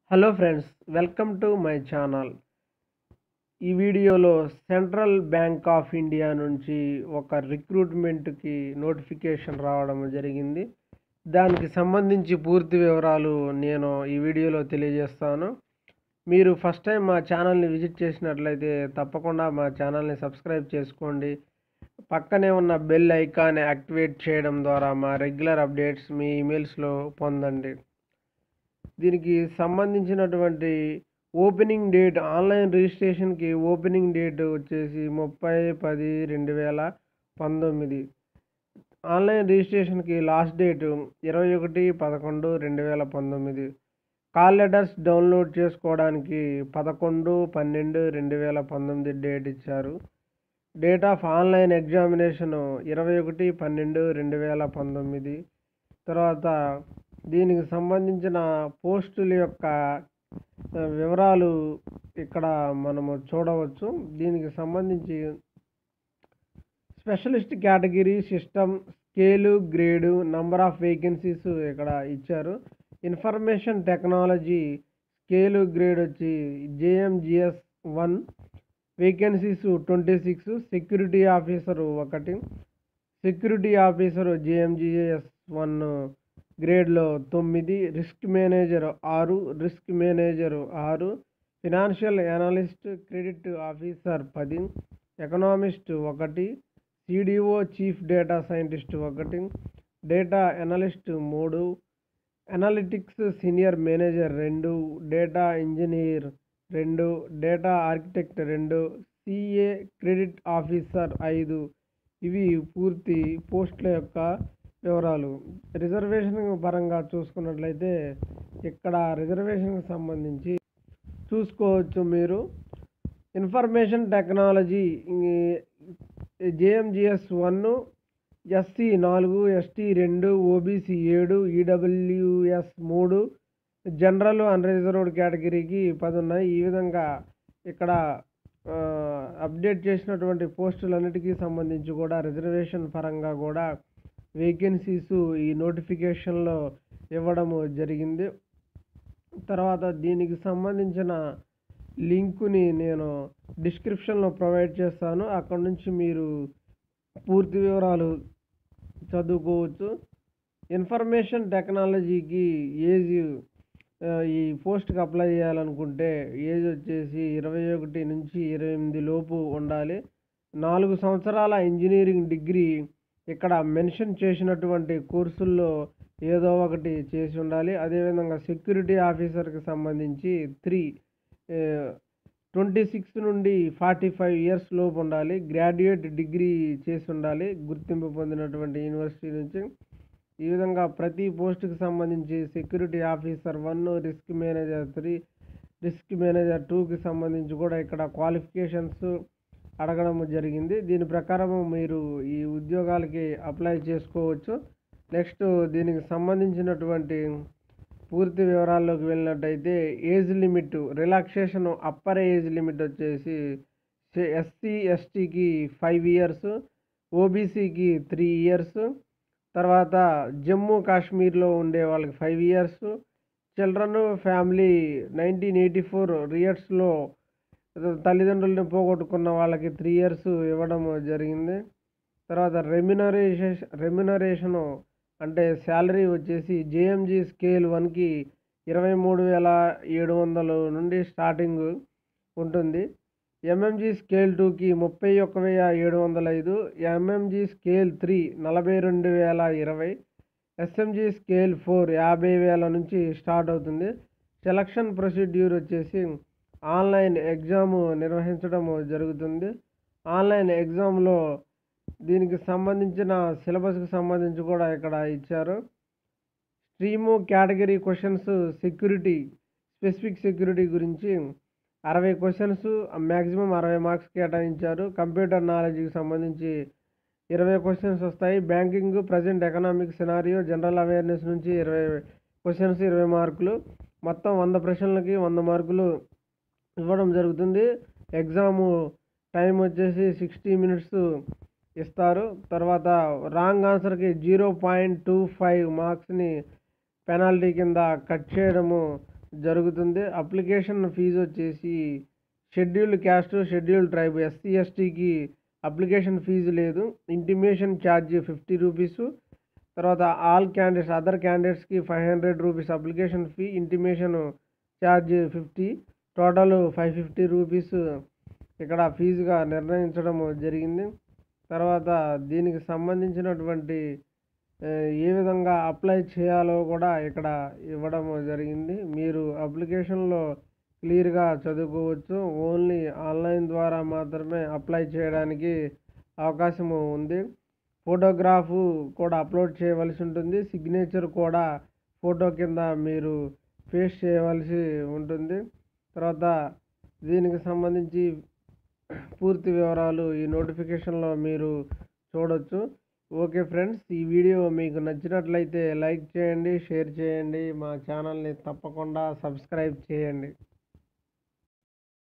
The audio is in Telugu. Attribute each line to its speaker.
Speaker 1: Hello friends, welcome to my channel. ఈ వీడియోలో సెంట్రల్ బ్యాంక్ ఆఫ్ ఇండియా నుంచి ఒక రిక్రూట్మెంట్కి నోటిఫికేషన్ రావడం జరిగింది. దానికి సంబంధించి పూర్తి వివరాలు నేను ఈ వీడియోలో తెలియజేస్తాను. మీరు ఫస్ట్ టైం మా ఛానల్ని విజిట్ చేసినట్లయితే తప్పకుండా మా ఛానల్ని సబ్స్క్రైబ్ చేసుకోండి. పక్కనే ఉన్న బెల్ ఐకాన్ యాక్టివేట్ చేయడం ద్వారా మా రెగ్యులర్ అప్డేట్స్ మీ ఈమెయిల్స్లో పొందండి. దీనికి సంబంధించినటువంటి ఓపెనింగ్ డేట్, ఆన్లైన్ రిజిస్ట్రేషన్కి ఓపెనింగ్ డేట్ వచ్చేసి 30/10/2019. ఆన్లైన్ రిజిస్ట్రేషన్కి last date 21/11/2019. Call letters download చేసుకోవడానికి 11/12/2019 డేట్ ఇచ్చారు. Date of online examination 21/12/2019. తర్వాత దీనికి సంబంధించిన పోస్టుల యొక్క వివరాలు ఇక్కడ మనము చూడవచ్చు. దీనికి సంబంధించి specialist category, system, scale, grade, number of vacancies ఇక్కడ ఇచ్చారు. ఇన్ఫర్మేషన్ టెక్నాలజీ స్కేలు గ్రేడ్ వచ్చి JMGS 1, vacancies 26. Security officer 1, security officer JMGS 1 గ్రేడ్లో 9, risk manager 6, risk manager 6, financial analyst credit officer 10, economist 1, CDO chief data scientist 1, data analyst 3, analytics senior manager 2, data engineer 2, data architect 2, CA credit officer 5. ఇవి పూర్తి పోస్టుల యొక్క వివరాలు. రిజర్వేషన్ పరంగా చూసుకున్నట్లయితే ఇక్కడ రిజర్వేషన్కి సంబంధించి చూసుకోవచ్చు మీరు. Information technology JMGS 1 SC 4, ST 2, OBC 7, EWS 3, general unreserved కేటగిరీకి 10 ఉన్నాయి. ఈ విధంగా ఇక్కడ అప్డేట్ చేసినటువంటి పోస్టులన్నిటికీ సంబంధించి కూడా రిజర్వేషన్ పరంగా కూడా వేకెన్సీస్ ఈ నోటిఫికేషన్లో ఇవ్వడము జరిగింది. తర్వాత దీనికి సంబంధించిన లింకుని నేను డిస్క్రిప్షన్లో ప్రొవైడ్ చేస్తాను. అక్కడ నుంచి మీరు పూర్తి వివరాలు చదువుకోవచ్చు. ఇన్ఫర్మేషన్ టెక్నాలజీకి ఏజ్, ఈ పోస్ట్కి అప్లై చేయాలనుకుంటే ఏజ్ వచ్చేసి 21 నుంచి 28 లోపు ఉండాలి. 4 సంవత్సరాల ఇంజనీరింగ్ డిగ్రీ ఇక్కడ మెన్షన్ చేసినటువంటి కోర్సుల్లో ఏదో ఒకటి చేసి ఉండాలి. అదేవిధంగా సెక్యూరిటీ ఆఫీసర్కి సంబంధించి 26 నుండి 45 ఇయర్స్ లోపు ఉండాలి. గ్రాడ్యుయేట్ డిగ్రీ చేసి ఉండాలి గుర్తింపు పొందినటువంటి యూనివర్సిటీ నుంచి. ఈ విధంగా ప్రతి పోస్టుకి సంబంధించి security officer 1, risk manager 3, risk manager 2కి సంబంధించి కూడా ఇక్కడ క్వాలిఫికేషన్స్ అడగడం జరిగింది. దీని ప్రకారం మీరు ఈ ఉద్యోగాలకి అప్లై చేసుకోవచ్చు. నెక్స్ట్ దీనికి సంబంధించినటువంటి పూర్తి వివరాల్లోకి వెళ్ళినట్టయితే age limit relaxation, upper age limit వచ్చేసి SC STకి 5 ఇయర్స్, OBCకి 3 ఇయర్స్, తర్వాత జమ్మూ కాశ్మీర్లో ఉండే వాళ్ళకి 5 ఇయర్స్, చిల్డ్రన్ ఫ్యామిలీ 1984 రియర్స్లో తల్లిదండ్రులను పోగొట్టుకున్న వాళ్ళకి 3 ఇయర్స్ ఇవ్వడం జరిగింది. తర్వాత రెమ్యునరేషను అంటే శాలరీ వచ్చేసి JMG స్కేల్ 1కి 23,700 నుండి స్టార్టింగ్ ఉంటుంది. MMG స్కేల్ 2కి 31,705, MMG స్కేల్ 3 42,020, SMG స్కేల్ 4 50,000 నుంచి స్టార్ట్ అవుతుంది. సెలక్షన్ ప్రొసీడ్యూర్ వచ్చేసి ఆన్లైన్ ఎగ్జామ్ నిర్వహించడం జరుగుతుంది. ఆన్లైన్ ఎగ్జామ్లో దీనికి సంబంధించిన సిలబస్కి సంబంధించి కూడా ఇక్కడ ఇచ్చారు. Stream, category questions, security, specific security గురించి 60 క్వశ్చన్స్, మ్యాక్సిమం 60 మార్క్స్ కేటాయించారు. కంప్యూటర్ నాలెడ్జ్కి సంబంధించి 20 క్వశ్చన్స్ వస్తాయి. Banking, present economic scenario, general awareness నుంచి 20 క్వశ్చన్స్ 20 మార్కులు. మొత్తం 100 ప్రశ్నలకి 100 మార్కులు ఇవ్వడం జరుగుతుంది. ఎగ్జాము టైం వచ్చేసి 60 మినిట్స్ ఇస్తారు. తర్వాత రాంగ్ ఆన్సర్కి 0.25 మార్క్స్ని పెనాల్టీ కింద కట్ చేయడము జరుగుతుంది. అప్లికేషన్ ఫీజు వచ్చేసి scheduled caste, scheduled tribe, SC, ఎస్టీకి అప్లికేషన్ ఫీజు లేదు. Intimation charge 50 rupees. తర్వాత ఆల్ క్యాండిడేట్స్, అదర్ క్యాండిడేట్స్కి 500 rupees application fee, intimation charge 50, total 550 rupees ఇక్కడ ఫీజుగా నిర్ణయించడం జరిగింది. తర్వాత దీనికి సంబంధించినటువంటి ఏ విధంగా అప్లై చేయాలో కూడా ఇక్కడ ఇవ్వడం జరిగింది. మీరు అప్లికేషన్లో క్లియర్గా చదువుకోవచ్చు. ఓన్లీ ఆన్లైన్ ద్వారా మాత్రమే అప్లై చేయడానికి అవకాశం ఉంది. ఫోటోగ్రాఫ్ కూడా అప్లోడ్ చేయవలసి ఉంటుంది. సిగ్నేచర్ కూడా ఫోటో కింద మీరు పేస్ట్ చేయవలసి ఉంటుంది. తర్వాత దీనికి సంబంధించి పూర్తి వివరాలు ఈ నోటిఫికేషన్లో మీరు చూడొచ్చు. ఓకే ఫ్రెండ్స్, ఈ వీడియో మీకు నచ్చినట్లయితే లైక్ చేయండి, షేర్ చేయండి, మా ఛానల్ని తప్పకుండా సబ్స్క్రైబ్ చేయండి.